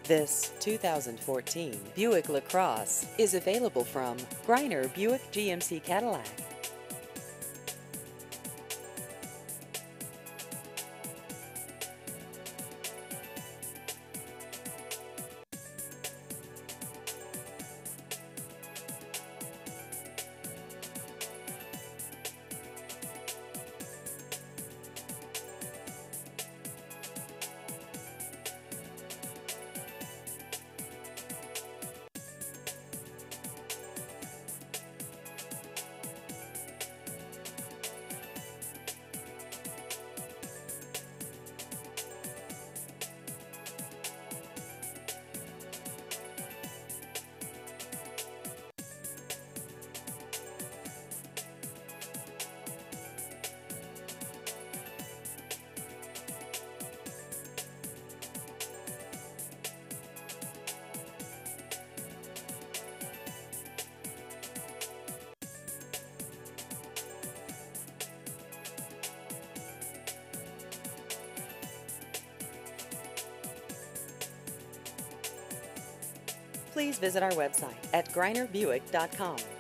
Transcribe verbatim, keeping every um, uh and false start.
This two thousand fourteen Buick LaCrosse is available from Greiner Buick G M C Cadillac. Please visit our website at greiner buick dot com.